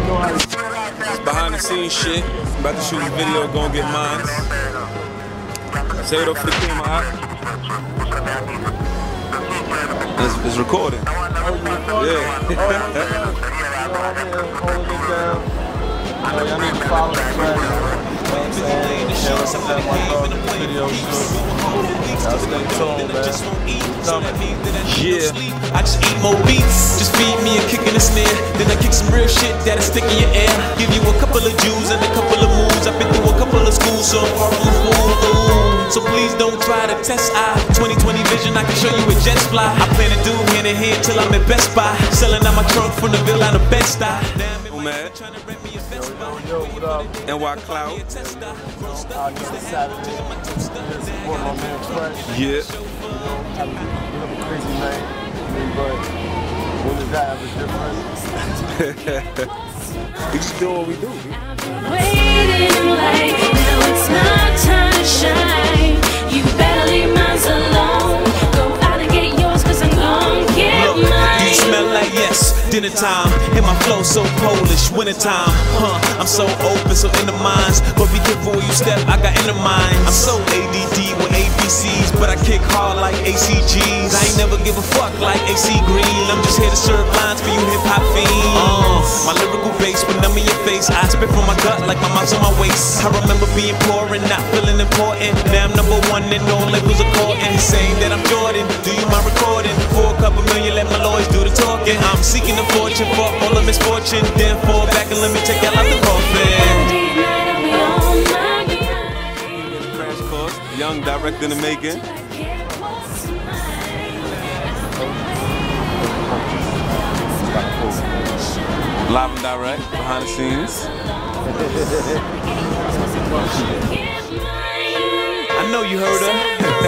It's behind the scenes shit. I'm about to shoot a video, gonna get mine. Say it up for the camera, huh? It's recording. Yeah. Y'all need to follow the track. Yeah. I just eat more beats, just feed me a kick and a snare. Then I kick some real shit that'll stick in your ear. Give you a couple of Jews and a couple of moves. I've been through a couple of schools, so I'm far from a fool. So please don't try to test I 2020 vision, I can show you with jets fly. I plan to do hand in hand till I'm at Best Buy, selling out my trunk from the Ville out of Bed-Stuy. Oh man. What up? NY Cloud. Out here Saturday. Support my man Fresh. Yeah. Have a crazy night. But when does that have a difference? We just do what we do. Waiting like now it's my time to shine. You better leave mine alone. Go out and get yours, cause I'm gon' get mine. You smell like yes, dinner time. And my flow so Polish, winter time. I'm so open, so in the minds. But be careful where you step, I got inner mind. I'm so ADD with ABCs, but I kick hard like ACGs. I ain't never give a fuck like AC Green. I'm just here to serve lines for you hip hop fiends. My lyrical bass, when I'm in your face, I spit from my gut like my mouth's on my waist. I remember being poor and not feeling important. Now I'm #1 and all labels are caught and saying that I'm Jordan. Do you mind recording? For a couple million, let my lawyers do the talking. I'm seeking a fortune for all the misfortune. Then fall back and let me take out like the coffin. Crash Course. Young director in the making. Live and direct, behind the scenes. I know you heard her.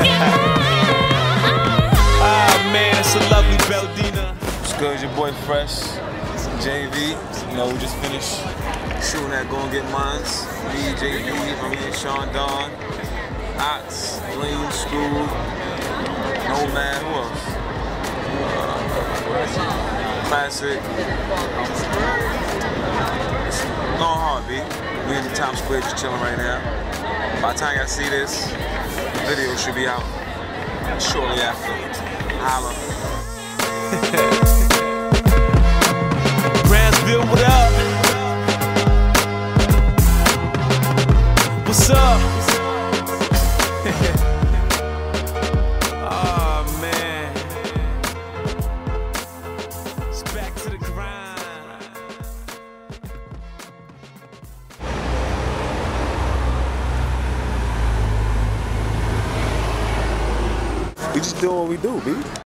Ah man, it's a lovely Beldina. What's good, it's your boy Fresh, JV. You know, we just finished shooting that Gon' Get Mines. Me, JV, my man Sean Don, Ox, Lean, Screw, Nomad, who else? Classic. Going hard, B. We in the Times Square just chilling right now. By the time y'all see this, the video should be out shortly after. Holla. Brownsville, what up? What's up? Oh man, it's back to the grind. We just doing what we do, B.